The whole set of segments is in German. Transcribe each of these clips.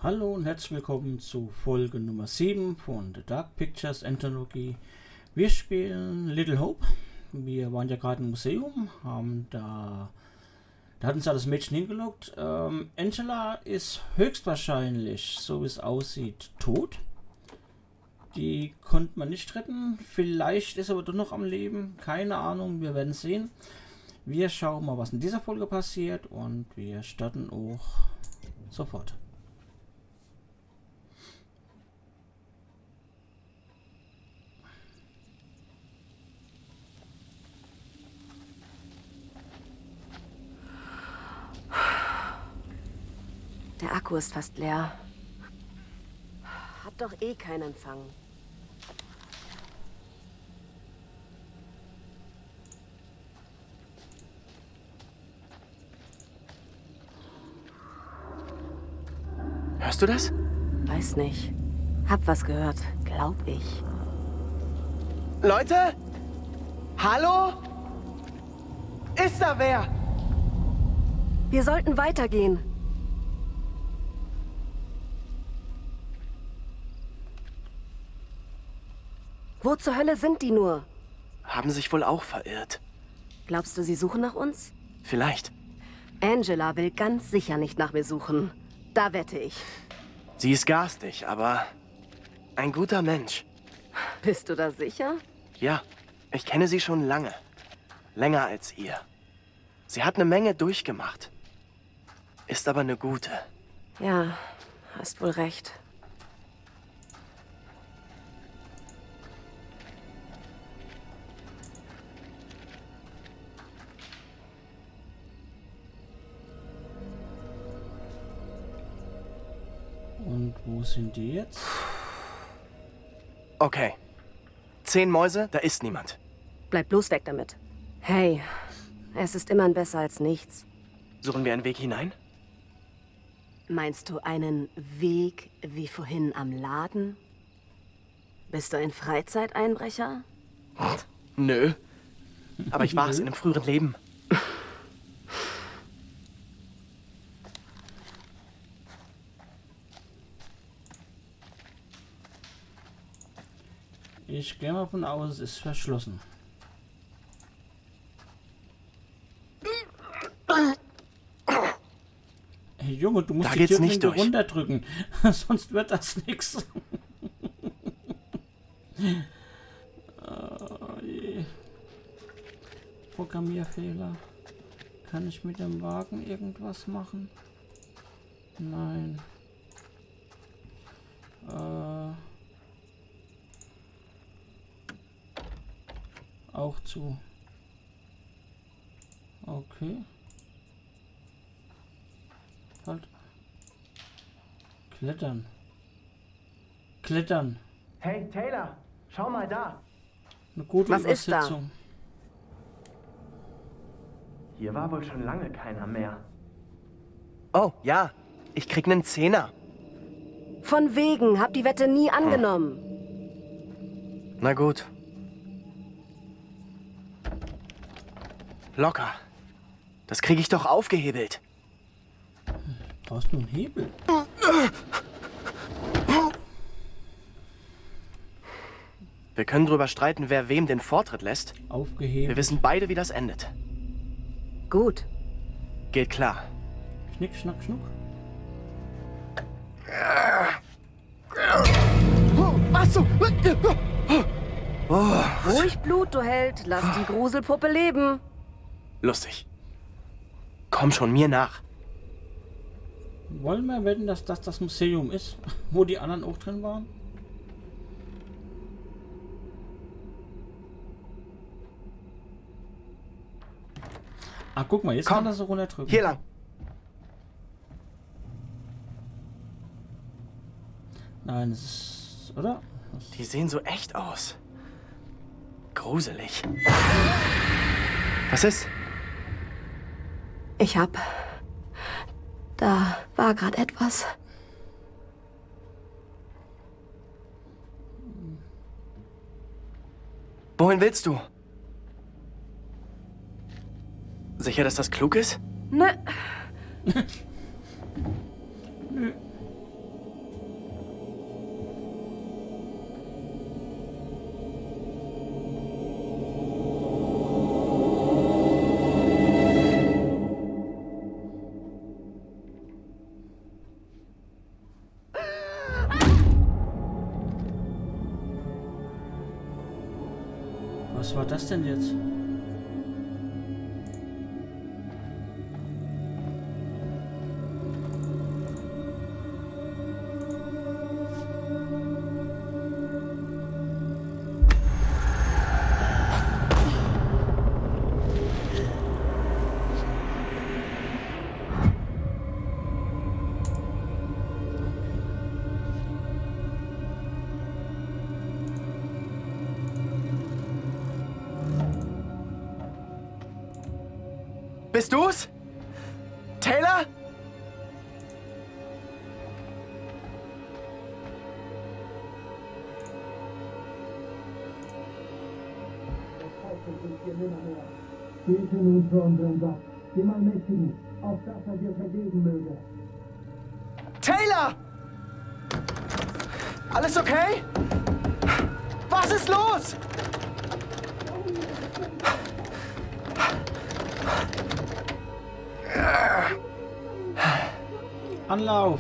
Hallo und herzlich willkommen zu Folge Nummer 7 von The Dark Pictures Anthology. Wir spielen Little Hope. Wir waren ja gerade im Museum, da hat uns ja das Mädchen hingelockt. Angela ist höchstwahrscheinlich, so wie es aussieht, tot. Die konnte man nicht retten. Vielleicht ist er aber doch noch am Leben. Keine Ahnung, wir werden sehen. Wir schauen mal, was in dieser Folge passiert und wir starten auch sofort. Der Akku ist fast leer. Hab doch eh keinen Empfang. Hörst du das? Weiß nicht. Hab was gehört, glaub ich. Leute? Hallo? Ist da wer? Wir sollten weitergehen. Wo zur Hölle sind die nur? Haben sich wohl auch verirrt. Glaubst du, sie suchen nach uns? Vielleicht. Angela will ganz sicher nicht nach mir suchen. Da wette ich. Sie ist garstig, aber ein guter Mensch. Bist du da sicher? Ja, ich kenne sie schon lange. Länger als ihr. Sie hat eine Menge durchgemacht. Ist aber eine gute. Ja, hast wohl recht. Und wo sind die jetzt? Okay. 10 Mäuse, da ist niemand. Bleib bloß weg damit. Hey, es ist immerhin besser als nichts. Suchen wir einen Weg hinein? Meinst du einen Weg wie vorhin am Laden? Bist du ein Freizeiteinbrecher? Nö. Aber ich war es in einem früheren Leben. Ich gehe mal davon aus, es ist verschlossen. Hey Junge, du musst Da die geht's Türklinke nicht durch. runterdrücken, sonst wird das nichts. Oh, je. Programmierfehler. Kann ich mit dem Wagen irgendwas machen? Nein. Auch zu. Okay. Halt. Klettern. Klettern. Hey, Taylor, schau mal da. Eine gute Was ist da? Übersetzung. Hier war wohl schon lange keiner mehr. Oh, ja. Ich krieg nen Zehner. Von wegen, hab die Wette nie angenommen. Na gut. Locker. Das kriege ich doch aufgehebelt. Brauchst du einen Hebel? Wir können drüber streiten, wer wem den Vortritt lässt. Aufgehebelt. Wir wissen beide, wie das endet. Gut. Geht klar. Schnick, schnack, schnuck. Was so? Ruhig Blut, du Held. Lass die Gruselpuppe leben. Lustig. Komm schon mir nach. Wollen wir wetten, dass das das Museum ist, wo die anderen auch drin waren? Ah, guck mal, jetzt Komm, kann er so runterdrücken. Hier lang. Nein, es ist... Oder? Die sehen so echt aus. Gruselig. Was ist? Da war gerade etwas. Wohin willst du? Sicher, dass das klug ist? Ne, Nö. Was war das denn jetzt? Bist du's? Taylor? Bete nun für unseren Gott, dem Allmächtigen, auf dass er dir vergeben möge. Taylor! Alles okay? Was ist los? Anlauf!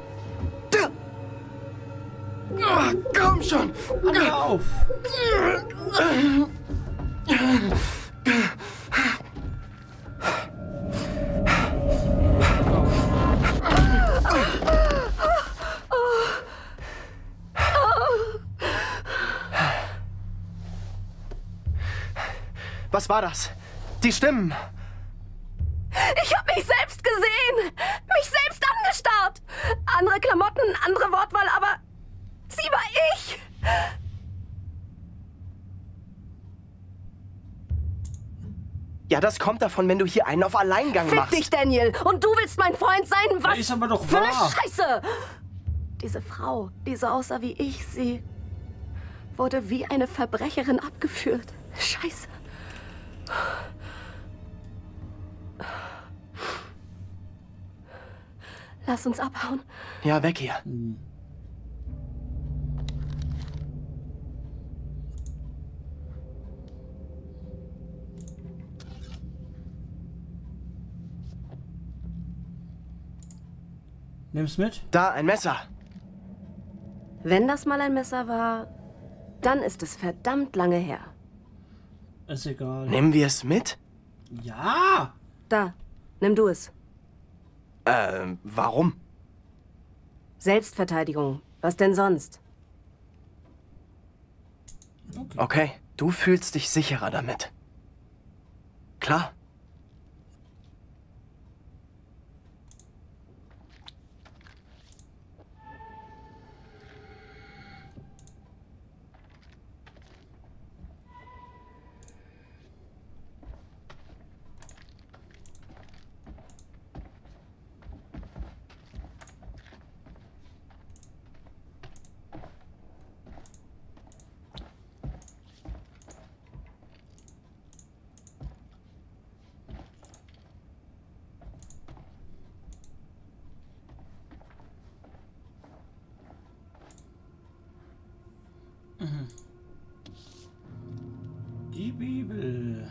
Komm schon! Anlauf! Was war das? Die Stimmen! Ich habe mich selbst gesehen! Mich selbst angestarrt! Andere Klamotten, andere Wortwahl, aber sie war ich! Ja, das kommt davon, wenn du hier einen auf Alleingang Fick machst. dich, Daniel! Und du willst mein Freund sein? Was Ist aber doch für eine wahr. Scheiße! Diese Frau, die so aussah wie ich, sie wurde wie eine Verbrecherin abgeführt. Scheiße. Lass uns abhauen. Ja, weg hier. Nimm's mit. Da, ein Messer. Wenn das mal ein Messer war, dann ist es verdammt lange her. Ist egal. Nehmen wir es mit? Ja! Da, nimm du es. Warum? Selbstverteidigung. Was denn sonst? Okay, du fühlst dich sicherer damit. Klar. Die Bibel.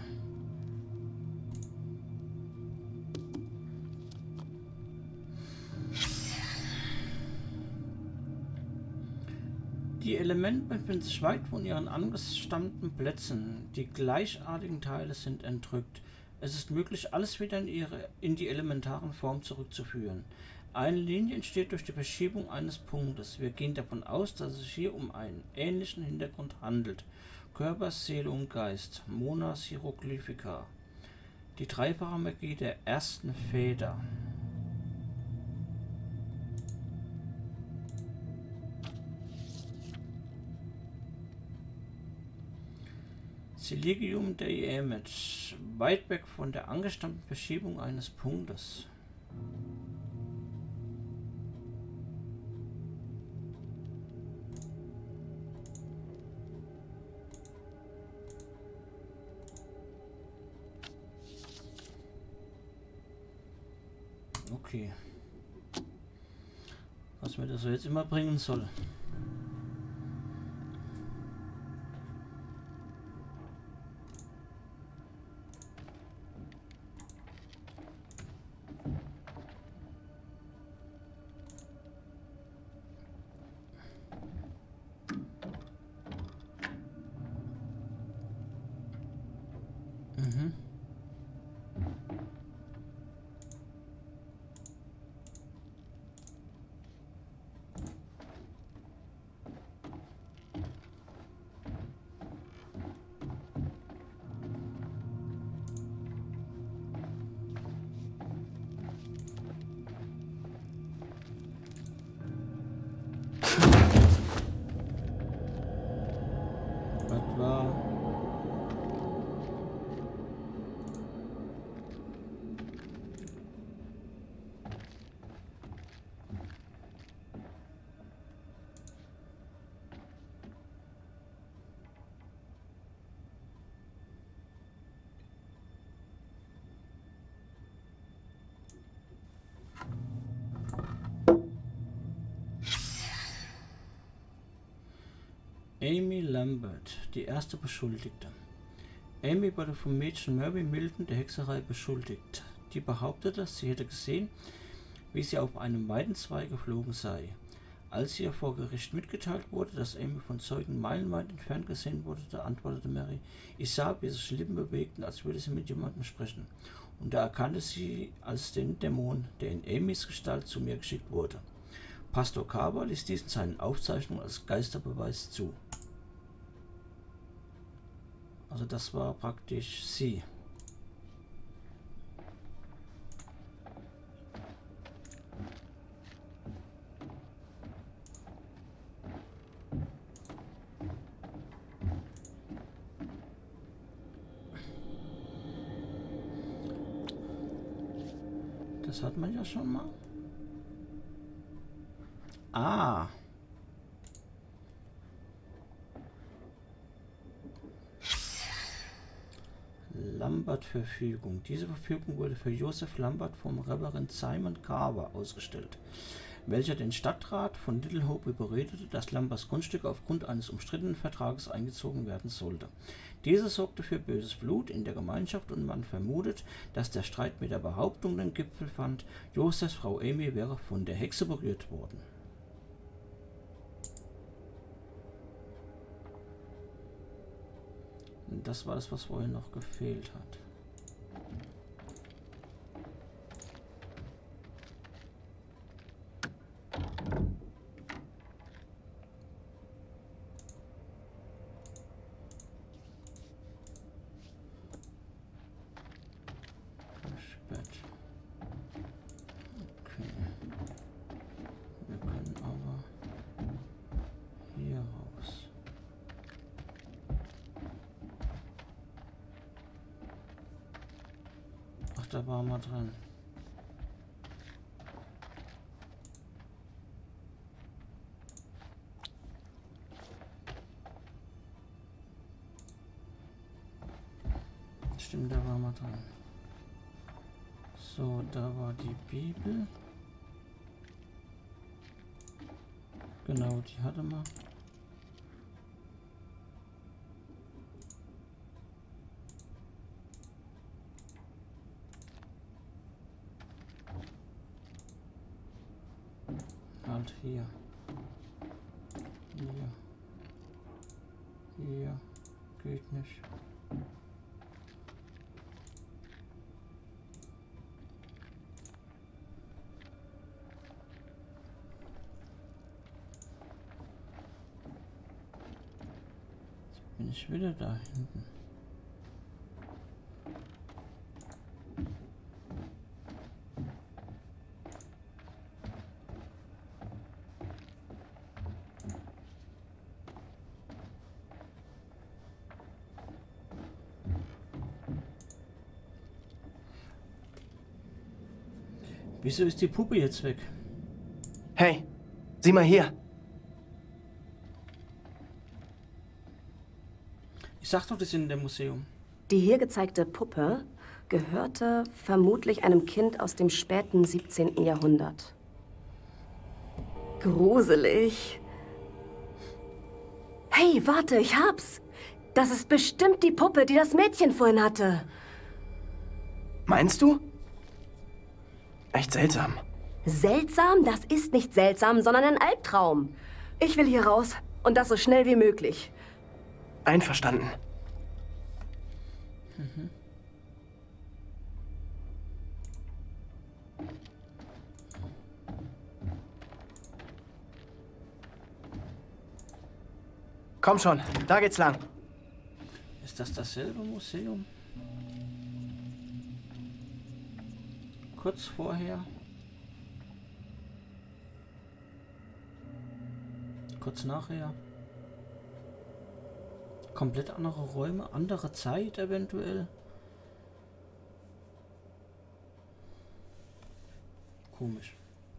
Die Elemente befinden sich weit von ihren angestammten Plätzen. Die gleichartigen Teile sind entrückt. Es ist möglich, alles wieder in die elementaren Form zurückzuführen. Eine Linie entsteht durch die Verschiebung eines Punktes. Wir gehen davon aus, dass es sich hier um einen ähnlichen Hintergrund handelt. Körper, Seele und Geist. Monas Hieroglyphica. Die dreifache Magie der ersten Feder. Siligium Dei Image. Weit weg von der angestammten Verschiebung eines Punktes. Okay. Was mir das so jetzt immer bringen soll. Amy Lambert, die erste Beschuldigte. Amy wurde vom Mädchen Mary Milton der Hexerei beschuldigt. Die behauptete, sie hätte gesehen, wie sie auf einem Weidenzweig geflogen sei. Als ihr vor Gericht mitgeteilt wurde, dass Amy von Zeugen meilenweit entfernt gesehen wurde, da antwortete Mary: Ich sah, wie sich Lippen bewegten, als würde sie mit jemandem sprechen. Und da erkannte sie als den Dämon, der in Amys Gestalt zu mir geschickt wurde. Pastor Carver ließ dies in seinen Aufzeichnungen als Geisterbeweis zu. Also das war praktisch sie. Das hat man ja schon mal. Ah. Lambert-Verfügung. Diese Verfügung wurde für Joseph Lambert vom Reverend Simon Carver ausgestellt, welcher den Stadtrat von Little Hope überredete, dass Lamberts Grundstück aufgrund eines umstrittenen Vertrages eingezogen werden sollte. Diese sorgte für böses Blut in der Gemeinschaft und man vermutet, dass der Streit mit der Behauptung den Gipfel fand, Josephs Frau Amy wäre von der Hexe berührt worden. Und das war das, was vorhin noch gefehlt hat. Okay. Wir können aber hier raus. Ach, da waren wir dran. Stimmt, da waren wir dran. So, da war die Bibel. Genau, die hatte man. Halt hier. Hier. Hier. Geht nicht. Bin ich wieder da hinten. Wieso ist die Puppe jetzt weg? Hey, sieh mal hier. Ich sag doch, das sind in dem Museum. Die hier gezeigte Puppe gehörte vermutlich einem Kind aus dem späten 17. Jahrhundert. Gruselig. Hey, warte, ich hab's. Das ist bestimmt die Puppe, die das Mädchen vorhin hatte. Meinst du? Echt seltsam. Seltsam? Das ist nicht seltsam, sondern ein Albtraum. Ich will hier raus und das so schnell wie möglich. Einverstanden. Komm schon, da geht's lang. Ist das dasselbe Museum? Kurz vorher. Kurz nachher. Komplett andere Räume, andere Zeit eventuell. Komisch.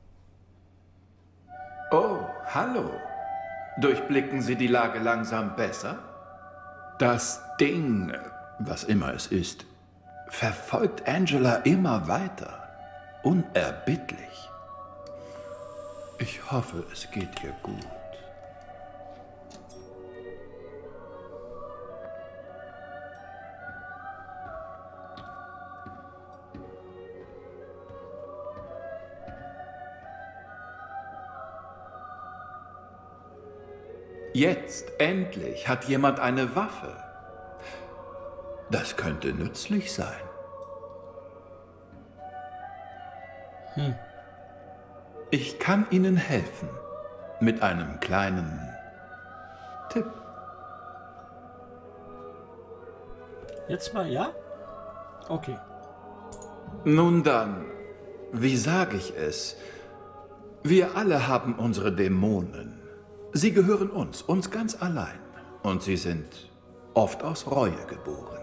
Oh, hallo. Durchblicken Sie die Lage langsam besser? Das Ding, was immer es ist, verfolgt Angela immer weiter. Unerbittlich. Ich hoffe, es geht ihr gut. Jetzt endlich hat jemand eine Waffe. Das könnte nützlich sein. Ich kann Ihnen helfen. Mit einem kleinen Tipp. Jetzt mal, ja? Okay. Nun dann, wie sage ich es? Wir alle haben unsere Dämonen. Sie gehören uns ganz allein. Und sie sind oft aus Reue geboren.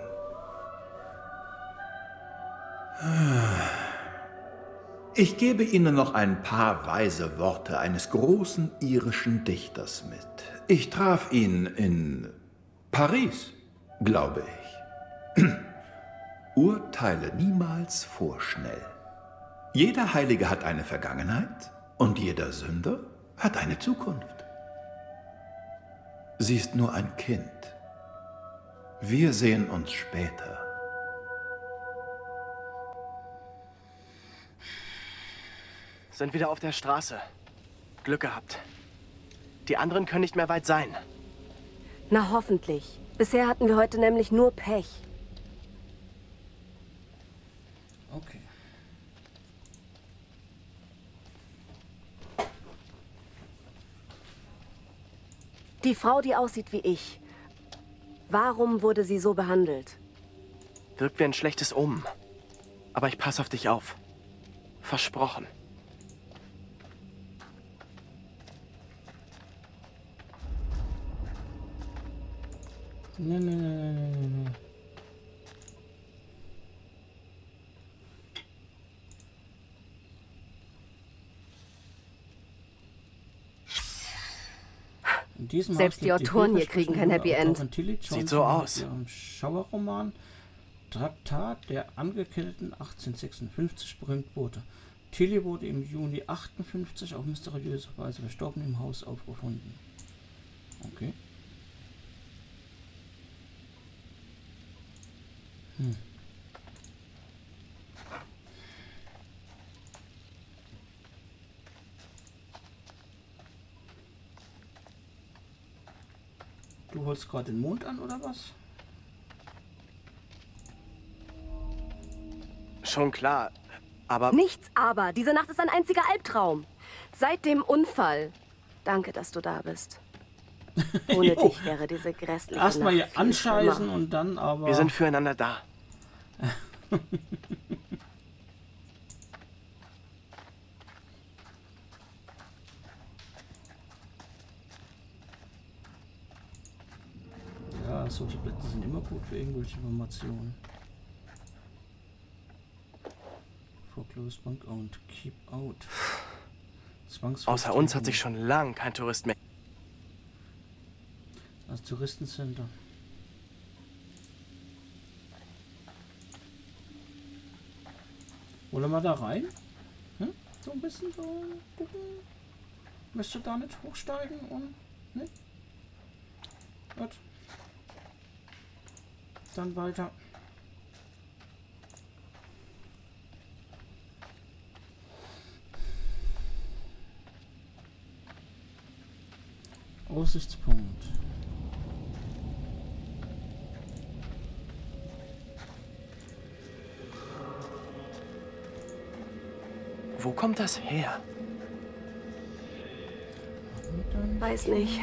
Ich gebe Ihnen noch ein paar weise Worte eines großen irischen Dichters mit. Ich traf ihn in Paris, glaube ich. Urteile niemals vorschnell. Jeder Heilige hat eine Vergangenheit und jeder Sünder hat eine Zukunft. Sie ist nur ein Kind. Wir sehen uns später. Sind wieder auf der Straße. Glück gehabt. Die anderen können nicht mehr weit sein. Na hoffentlich. Bisher hatten wir heute nämlich nur Pech. Okay. Die Frau, die aussieht wie ich. Warum wurde sie so behandelt? Wirkt wie ein schlechtes Omen. Aber ich passe auf dich auf. Versprochen. Nee. In diesem Selbst Haus die lebt Autoren hier vielversprechende kriegen kein Happy End. Autorin Tilly Sieht Johnson so aus. mit ihrem Schauerroman Traktat der Angeklagten 1856 berühmt wurde. Tilly wurde im Juni 58 auf mysteriöse Weise verstorben im Haus aufgefunden. Okay. Du holst gerade den Mond an, oder was? Schon klar. Aber Nichts aber. Diese Nacht ist ein einziger Albtraum. Seit dem Unfall. Danke, dass du da bist. Ohne Jo. dich wäre diese grässliche Erstmal Nacht hier viel anscheißen schlimmer. und dann aber... wir sind füreinander da. Ja, solche Blätter sind immer gut für irgendwelche Informationen. Foreclosed Bank und Keep Out. Außer uns hat sich schon lang kein Tourist mehr. Das Touristencenter. Wollen wir da rein? So ein bisschen so gucken. Möchtest du da nicht hochsteigen und... Ne? Gut. Dann weiter. Aussichtspunkt. Wo kommt das her? Weiß nicht.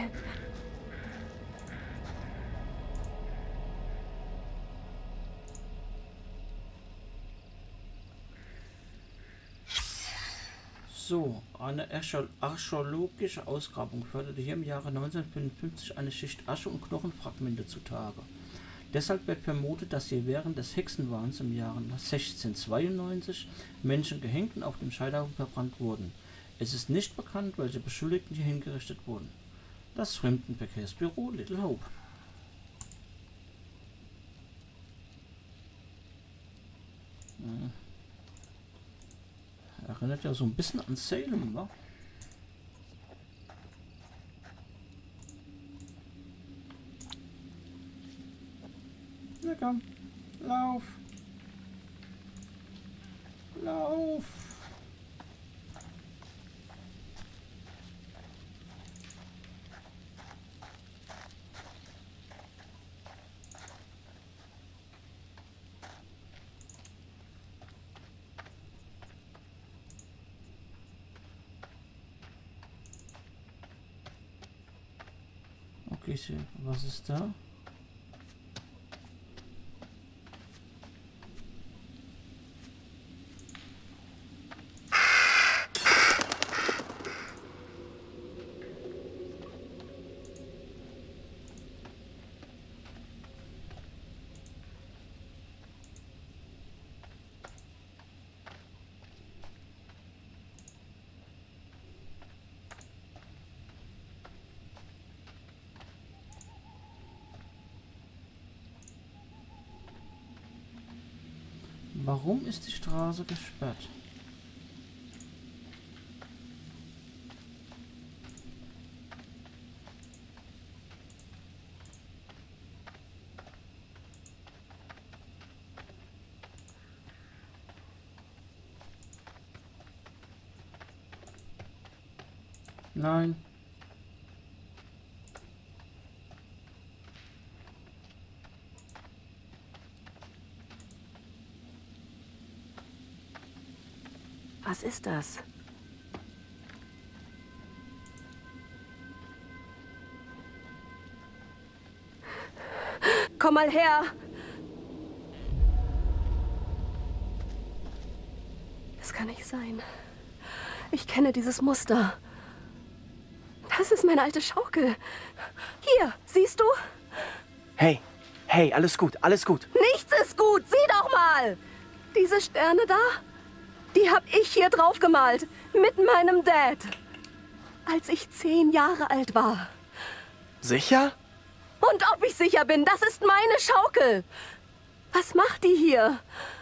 So, eine archäologische Ausgrabung förderte hier im Jahre 1955 eine Schicht Asche und Knochenfragmente zutage. Deshalb wird vermutet, dass hier während des Hexenwahns im Jahre 1692 Menschen gehängt und auf dem Scheiterhaufen verbrannt wurden. Es ist nicht bekannt, welche Beschuldigten hier hingerichtet wurden. Das Fremdenverkehrsbüro Little Hope. Erinnert ja so ein bisschen an Salem, wa? Na komm, lauf! Lauf! Küche. Was ist da? Warum ist die Straße gesperrt? Nein. Was ist das? Komm mal her! Das kann nicht sein. Ich kenne dieses Muster. Das ist meine alte Schaukel. Hier, siehst du? Hey, hey, alles gut, alles gut. Nichts ist gut, sieh doch mal! Diese Sterne da, die hab ich hier drauf gemalt. Mit meinem Dad. Als ich 10 Jahre alt war. Sicher? Und ob ich sicher bin, das ist meine Schaukel. Was macht die hier?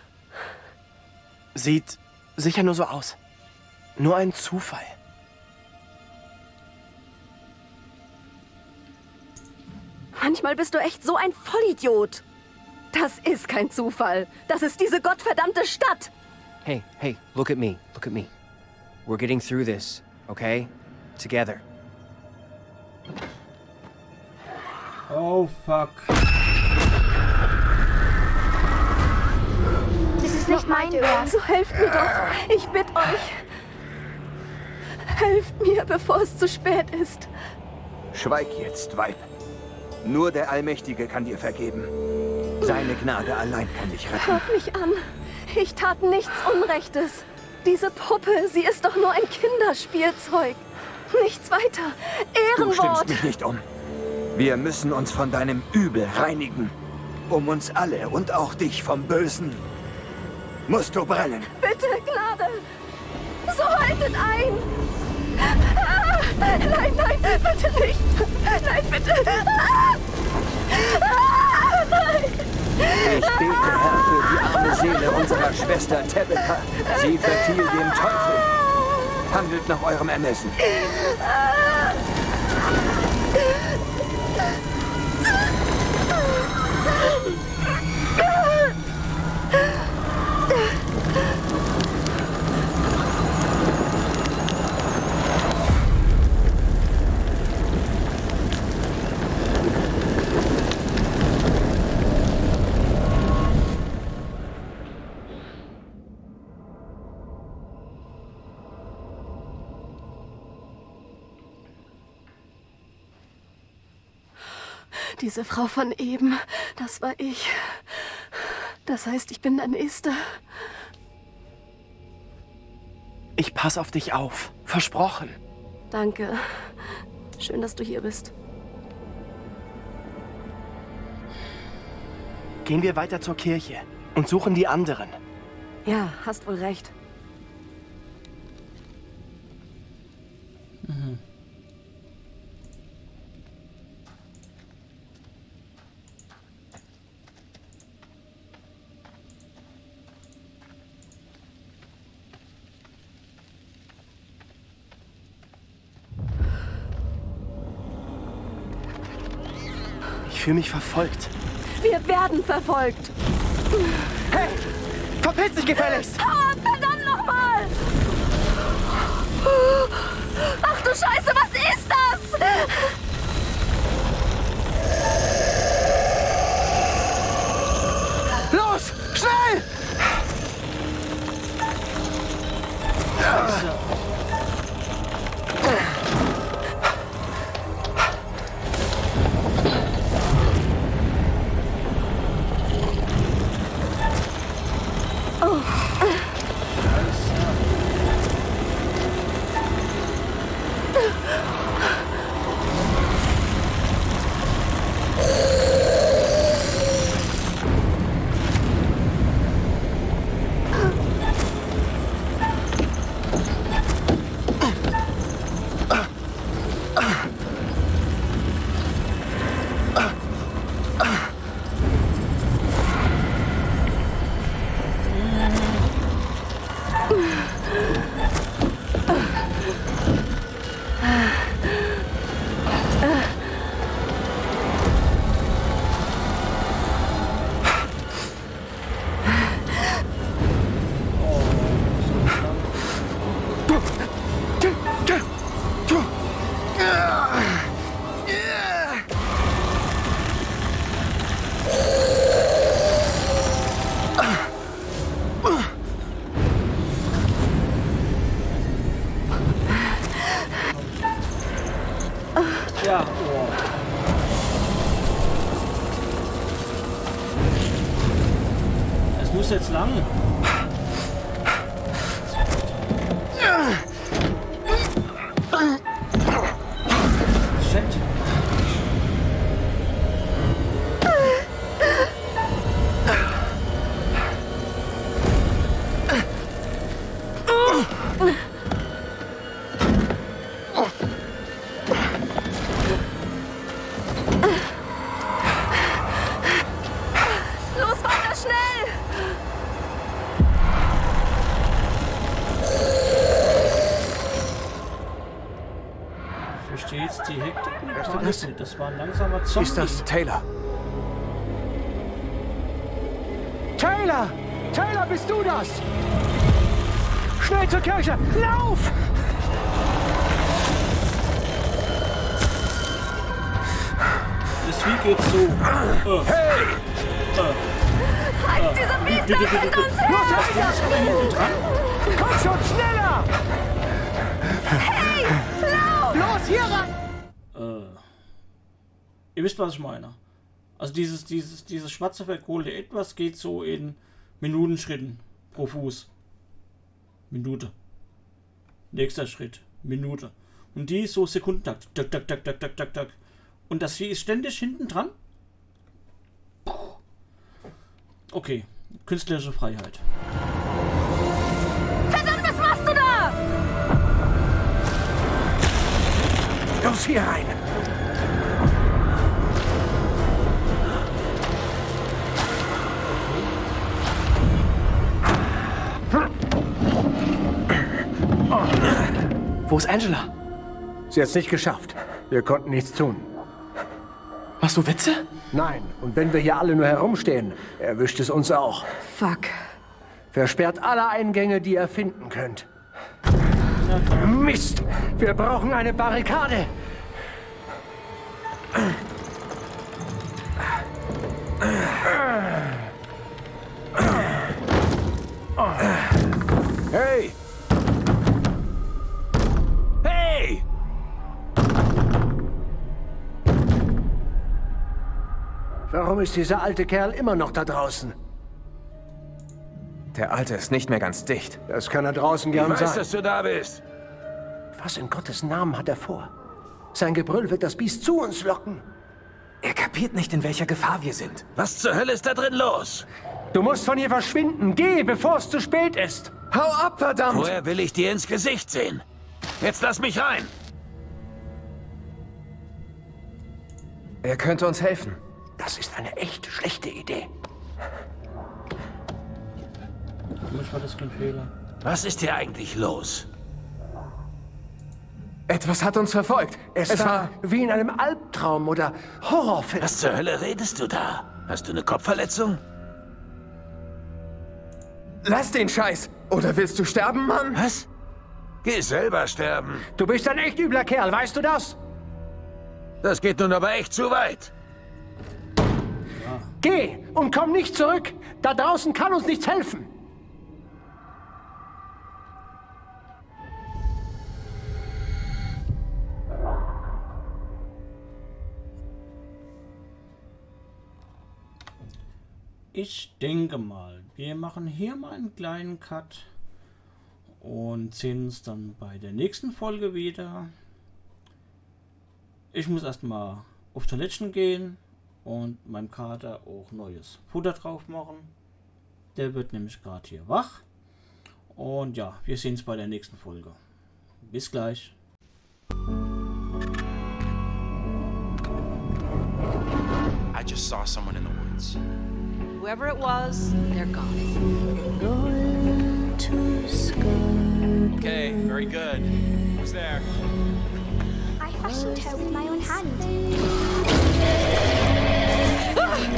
Sieht sicher nur so aus. Nur ein Zufall. Manchmal bist du echt so ein Vollidiot. Das ist kein Zufall. Das ist diese gottverdammte Stadt. Hey, hey, look at me. Look at me. We're getting through this, okay? Together. Oh, fuck. Das ist nicht mein Ernst. So helft mir doch. Ich bitte euch. Helft mir, bevor es zu spät ist. Schweig jetzt, Weib. Nur der Allmächtige kann dir vergeben. Seine Gnade allein kann dich retten. Hört mich an. Ich tat nichts Unrechtes. Diese Puppe, sie ist doch nur ein Kinderspielzeug. Nichts weiter. Du stimmst Ehrenwort. mich nicht um. Wir müssen uns von deinem Übel reinigen. Um uns alle und auch dich vom Bösen. Musst du brennen. Bitte, Gnade. So haltet ein. Ah, nein, nein, bitte nicht. Nein, bitte. Nein. Ich bete, Herr, für die arme Seele unserer Schwester Tabitha. Sie verfiel dem Teufel. Handelt nach eurem Ermessen. Diese Frau von eben, das war ich. Das heißt, ich bin der Nächste. Ich pass auf dich auf. Versprochen. Danke. Schön, dass du hier bist. Gehen wir weiter zur Kirche und suchen die anderen. Ja, hast wohl recht. Ich fühle mich verfolgt. Wir werden verfolgt. Hey! Verpiss dich gefälligst! Ah, verdammt nochmal! Ach du Scheiße, was ist das? Los! Schnell! Ja, oh. Es muss jetzt lang. Shit. Los, weiter, schnell! Verstehe jetzt die Hektik mit Panik. Das war ein langsamer Zombie. Ist das Taylor? Taylor! Taylor, bist du das? Schnell zur Kirche! Lauf! Das Vieh geht so. Hey! Heißt, diese Biester hält uns hin! Los, Was ist da hinten dran? komm schon, schneller! Hey, lauf! Los, hier ran! Ihr wisst, was ich meine. Also dieses schwarze verkohlte Etwas geht so in Minutenschritten pro Fuß. Minute. Nächster Schritt. Minute. Und die so Sekundentakt. Tak, tak, tak, tak, tak, tak, tak. Und das Vieh ist ständig hinten dran. Okay. Künstlerische Freiheit. Verdammt, was machst du da? Los, hier rein! Wo ist Angela? Sie hat's nicht geschafft. Wir konnten nichts tun. Machst du Witze? Nein, und wenn wir hier alle nur herumstehen, erwischt es uns auch. Fuck. Versperrt alle Eingänge, die ihr finden könnt. Mist! Wir brauchen eine Barrikade! Hey! Hey! Warum ist dieser alte Kerl immer noch da draußen? Der Alte ist nicht mehr ganz dicht. Das kann er draußen gern sein. dass du da bist. Was in Gottes Namen hat er vor? Sein Gebrüll wird das Biest zu uns locken. Er kapiert nicht, in welcher Gefahr wir sind. Was zur Hölle ist da drin los? Du musst von hier verschwinden. Geh, bevor es zu spät ist. Hau ab, verdammt! Vorher will ich dir ins Gesicht sehen. Jetzt lass mich rein. Er könnte uns helfen. Das ist eine echt schlechte Idee. Manchmal das kein Fehler. Was ist hier eigentlich los? Etwas hat uns verfolgt. Es war wie in einem Albtraum oder Horrorfilm. Was zur Hölle redest du da? Hast du eine Kopfverletzung? Lass den Scheiß. Oder willst du sterben, Mann? Was? Geh selber sterben. Du bist ein echt übler Kerl, weißt du das? Das geht nun aber echt zu weit. Geh und komm nicht zurück. Da draußen kann uns nichts helfen. Ich denke mal, wir machen hier mal einen kleinen Cut und sehen uns dann bei der nächsten Folge wieder. Ich muss erstmal auf Toiletten gehen und meinem Kater auch neues Futter drauf machen. Der wird nämlich gerade hier wach. Und ja, wir sehen uns bei der nächsten Folge. Bis gleich. I just saw someone in the woods. Whoever it was, they're gone. Okay, very good. Who's there? I fashioned her with my own hand.